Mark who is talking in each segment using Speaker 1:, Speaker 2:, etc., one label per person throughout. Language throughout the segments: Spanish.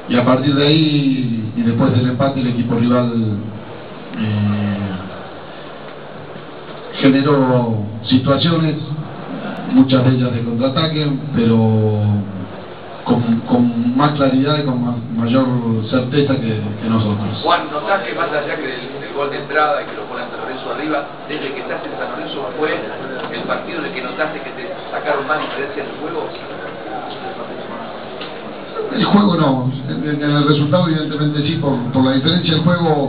Speaker 1: y a partir de ahí y después del empate el equipo rival generó situaciones, muchas de ellas de contraataque, pero con más claridad y con mayor certeza que nosotros.
Speaker 2: Juan, ¿notás que más allá que del gol de entrada y que lo pone San Lorenzo arriba, desde que estás en San Lorenzo fue el partido en el que notaste que te sacaron más diferencia en el juego?
Speaker 1: El juego no, en el resultado evidentemente sí, por la diferencia del juego.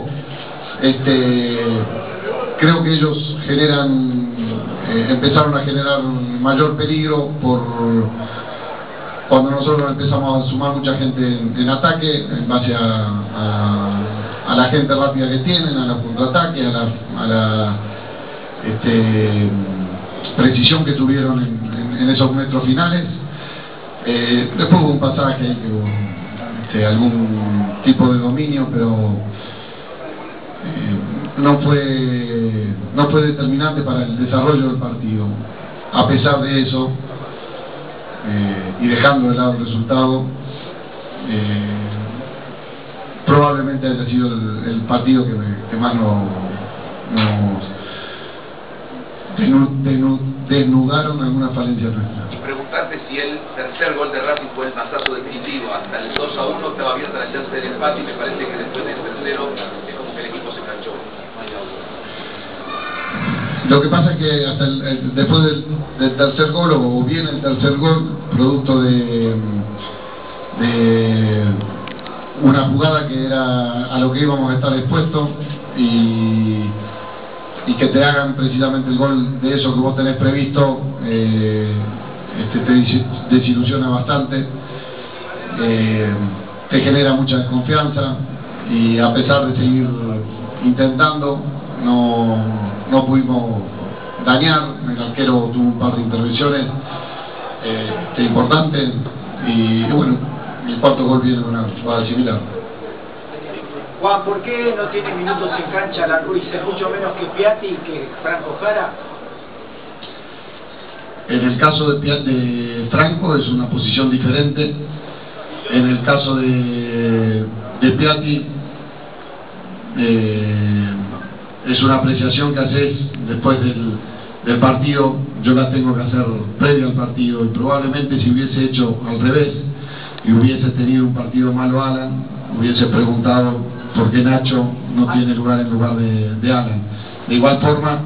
Speaker 1: Creo que ellos empezaron a generar mayor peligro cuando nosotros empezamos a sumar mucha gente en ataque, en base a la gente rápida que tienen, a los contraataques, a la precisión que tuvieron en esos metros finales. Después hubo un pasaje ahí que hubo algún tipo de dominio, pero no fue determinante para el desarrollo del partido. A pesar de eso, y dejando de lado el resultado, probablemente haya sido el partido que más nos desnudaron algunas falencias nuestras.
Speaker 2: Y preguntarte si el tercer gol de Racing fue el masazo definitivo. Hasta el 2-1 estaba abierta la chance del empate y me parece que después del tercero es como que el equipo se enganchó.
Speaker 1: Lo que pasa es que hasta después del tercer gol, o bien el tercer gol, producto de una jugada que era a lo que íbamos a estar expuestos, y que te hagan precisamente el gol de eso que vos tenés previsto, te desilusiona bastante, te genera mucha desconfianza, y a pesar de seguir intentando, no pudimos dañar. El arquero tuvo un par de intervenciones importantes, y bueno, el cuarto gol viene de una jugada similar.
Speaker 3: Juan, ¿por qué no tiene minutos en cancha la Ruiz? ¿Es mucho menos que Piatti y que Franco Jara?
Speaker 1: En el caso de Franco es una posición diferente. En el caso de Piatti es una apreciación que haces después del partido. Yo la tengo que hacer previo al partido, y probablemente si hubiese hecho al revés y hubiese tenido un partido malo Alan, hubiese preguntado por qué Nacho no tiene lugar en lugar de Alan. De igual forma,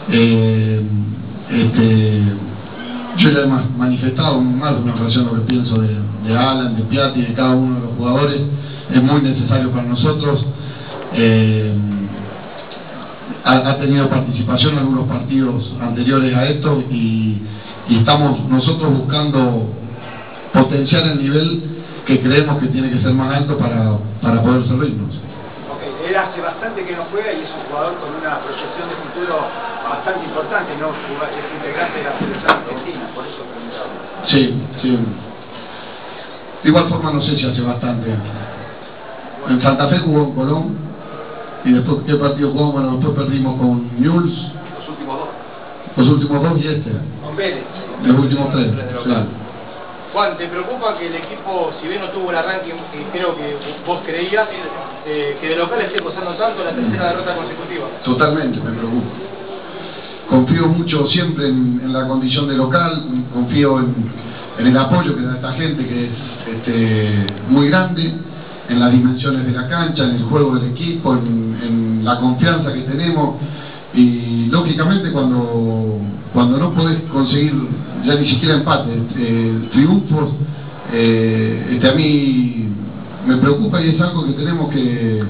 Speaker 1: yo ya he manifestado más de una ocasión lo que pienso de Alan, de Piatti, de cada uno de los jugadores. Es muy necesario para nosotros. Ha tenido participación en algunos partidos anteriores a esto, y estamos nosotros buscando potenciar el nivel que creemos que tiene que ser más alto para poder servirnos.
Speaker 3: Él hace bastante que no juega y es un jugador con una proyección de futuro bastante importante, ¿no? Es integrante de la selección argentina, por eso preguntaba.
Speaker 1: Sí. De igual forma no sé si hace bastante. En Santa Fe jugó en Colón, y después ¿qué partido jugamos? Bueno, después perdimos con Newell's. Los últimos dos y
Speaker 3: con Vélez.
Speaker 1: Los últimos tres, claro.
Speaker 4: Juan, ¿te preocupa que el equipo, si bien no tuvo el arranque que creo que vos creías, que de local esté costando tanto la tercera derrota consecutiva?
Speaker 1: Totalmente, me preocupa. Confío mucho siempre en la condición de local, confío en el apoyo que da esta gente, que es muy grande, en las dimensiones de la cancha, en el juego del equipo, en la confianza que tenemos. Y lógicamente cuando no podés conseguir ya ni siquiera empate, triunfos, a mí me preocupa, y es algo que tenemos que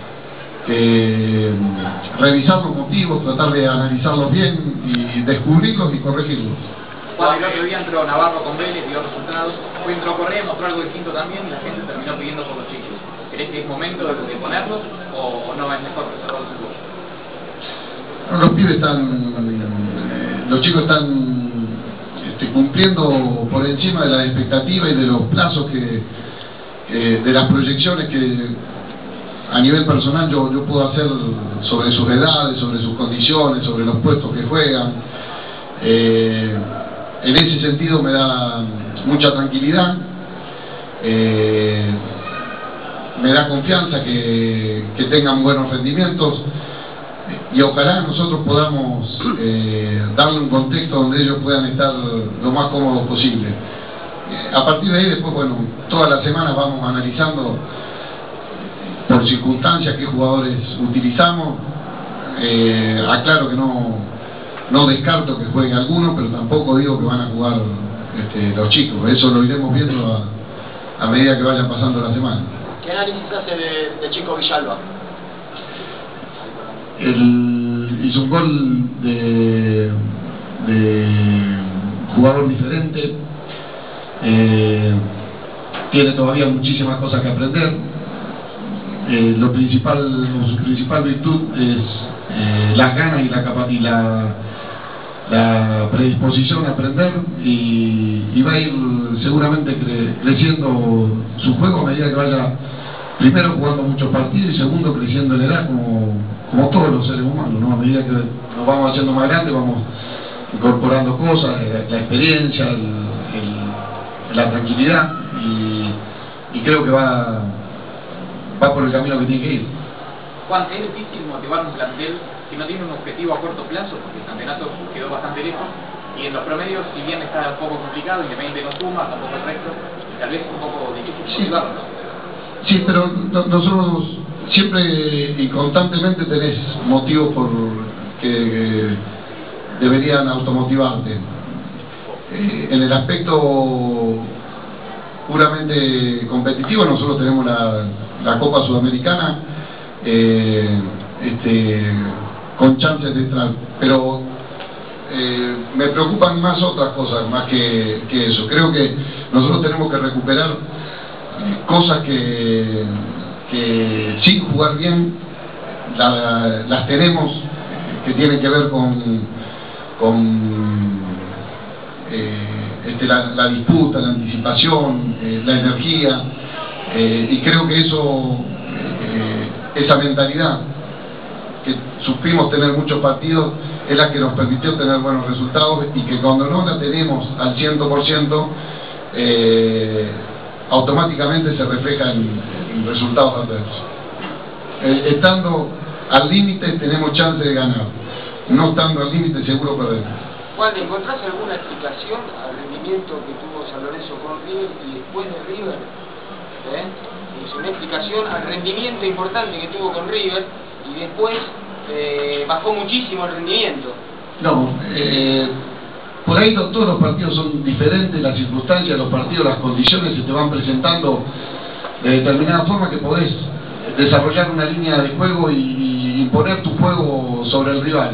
Speaker 1: revisar los motivos, tratar de analizarlos bien y descubrirlos y corregirlos.
Speaker 4: Juan, el otro día entró Navarro con Vélez, dio resultados, entró Correa, mostró algo distinto también, y la gente terminó pidiendo por los chicos. ¿Crees que es momento de ponerlos o no es mejor preservarlos en vos?
Speaker 1: Los pibes los chicos están cumpliendo por encima de la expectativa y de los plazos de las proyecciones que a nivel personal yo puedo hacer sobre sus edades, sobre sus condiciones, sobre los puestos que juegan. En ese sentido me da mucha tranquilidad, me da confianza que tengan buenos rendimientos, y ojalá nosotros podamos darle un contexto donde ellos puedan estar lo más cómodos posible. A partir de ahí, después, bueno, todas las semanas vamos analizando por circunstancias qué jugadores utilizamos. Aclaro que no descarto que juegue alguno, pero tampoco digo que van a jugar los chicos. Eso lo iremos viendo a medida que vayan pasando la semana.
Speaker 5: ¿Qué análisis hace de Chico Villalba?
Speaker 1: Hizo un gol de jugador diferente. Tiene todavía muchísimas cosas que aprender. Su principal virtud es las ganas y la predisposición a aprender, y va a ir seguramente creciendo su juego a medida que vaya, primero jugando muchos partidos y segundo creciendo en edad, como todos los seres humanos, ¿no? A medida que nos vamos haciendo más grandes vamos incorporando cosas, la experiencia, la tranquilidad, y creo que va por el camino que tiene que ir.
Speaker 4: Juan, ¿es difícil motivar un plantel que no tiene un objetivo a corto plazo? Porque el campeonato quedó bastante lejos, y en los promedios, si bien está un poco complicado, Independiente no suma, tampoco el resto, y tal vez es un poco difícil motivarlo, ¿no?
Speaker 1: Sí, pero nosotros siempre y constantemente tenés motivos por que deberían automotivarte. En el aspecto puramente competitivo, nosotros tenemos la Copa Sudamericana con chances de entrar, pero me preocupan más otras cosas más que eso. Creo que nosotros tenemos que recuperar cosas que sin jugar bien las tenemos, que tienen que ver con la disputa, la anticipación, la energía, y creo que esa mentalidad que supimos tener muchos partidos es la que nos permitió tener buenos resultados, y que cuando no la tenemos al 100%, automáticamente se refleja en resultados adversos. Estando al límite tenemos chance de ganar, no estando al límite seguro perdemos.
Speaker 5: Juan, ¿encontrás alguna explicación al rendimiento que tuvo San Lorenzo con River y después de River? Es una explicación al rendimiento importante que tuvo con River y después bajó muchísimo el rendimiento.
Speaker 1: No, por ahí todos los partidos son diferentes, las circunstancias, los partidos, las condiciones se te van presentando de determinada forma que podés desarrollar una línea de juego y imponer tu juego sobre el rival.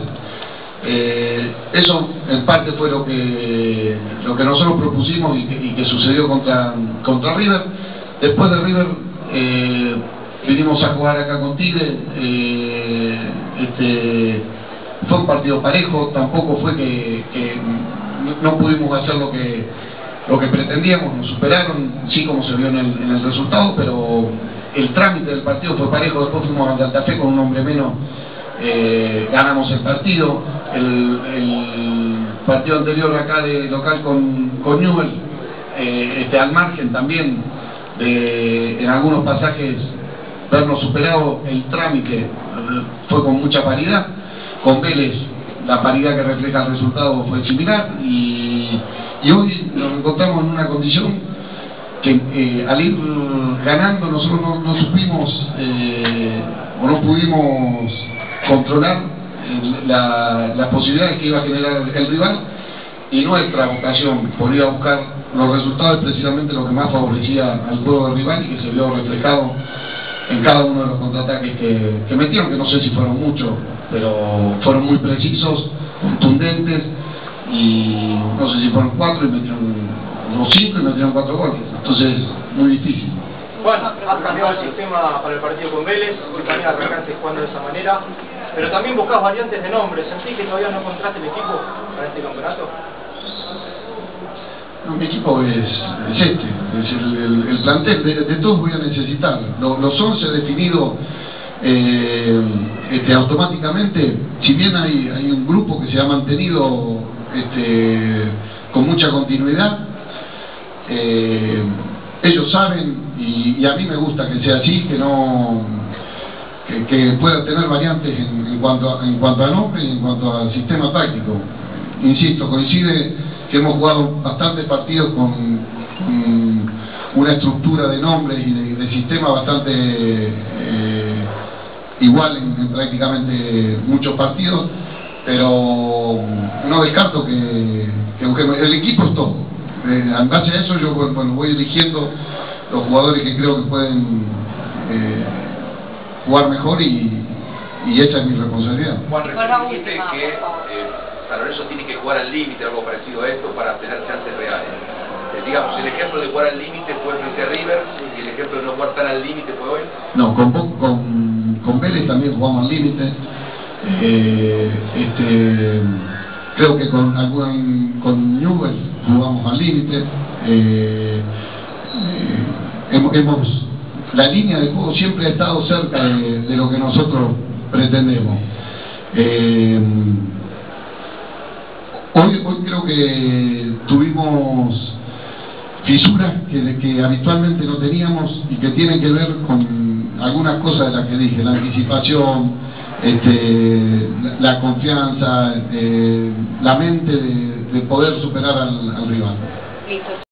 Speaker 1: Eso en parte fue lo que nosotros propusimos y que sucedió contra River. Después de River vinimos a jugar acá con Tigre. Fue un partido parejo, tampoco fue que no pudimos hacer lo que pretendíamos, nos superaron, sí, como se vio en el resultado, pero el trámite del partido fue parejo. Después fuimos a Santa Fe con un hombre menos, ganamos el partido. El partido anterior acá de local con Newell, al margen también de en algunos pasajes vernos superado, el trámite fue con mucha paridad. Con Vélez la paridad que refleja el resultado fue similar, y hoy nos encontramos en una condición que al ir ganando nosotros no supimos o no pudimos controlar las posibilidades que iba a generar el rival, y nuestra vocación por ir a buscar los resultados es precisamente lo que más favorecía al juego del rival, y que se vio reflejado en cada uno de los contraataques que metieron, que no sé si fueron muchos, pero fueron muy precisos, contundentes, y no sé si fueron 4 y metieron unos 5 y metieron 4 goles, entonces muy difícil.
Speaker 3: Bueno, has cambiado el sistema para el partido con Vélez, hoy también arrancaste jugando de esa manera, pero también buscás variantes de nombre. ¿Sentís que todavía no encontraste el equipo para este campeonato?
Speaker 1: No, mi equipo es el plantel, de todos voy a necesitar. Los 11 definidos automáticamente, si bien hay un grupo que se ha mantenido con mucha continuidad, ellos saben, y a mí me gusta que sea así, que pueda tener variantes en cuanto a nombre y en cuanto al sistema táctico. Insisto, coincide que hemos jugado bastantes partidos con una estructura de nombres y de sistema bastante igual en prácticamente muchos partidos, pero no descarto que el equipo es todo. En base a eso yo voy eligiendo los jugadores que creo que pueden jugar mejor y esa es mi responsabilidad.
Speaker 2: Juan, dijiste que San Lorenzo tiene que jugar al límite, algo parecido a esto, para tener chances reales. Digamos, el ejemplo de jugar al límite fue frente a River, y el ejemplo de no jugar tan al límite fue hoy.
Speaker 1: No, con Vélez también jugamos al límite. Creo que con Newell jugamos al límite. La línea de juego siempre ha estado cerca de lo que nosotros pretendemos. Hoy creo que tuvimos fisuras que habitualmente no teníamos y que tienen que ver con algunas cosas de las que dije: la anticipación, la confianza, la mente de poder superar al rival.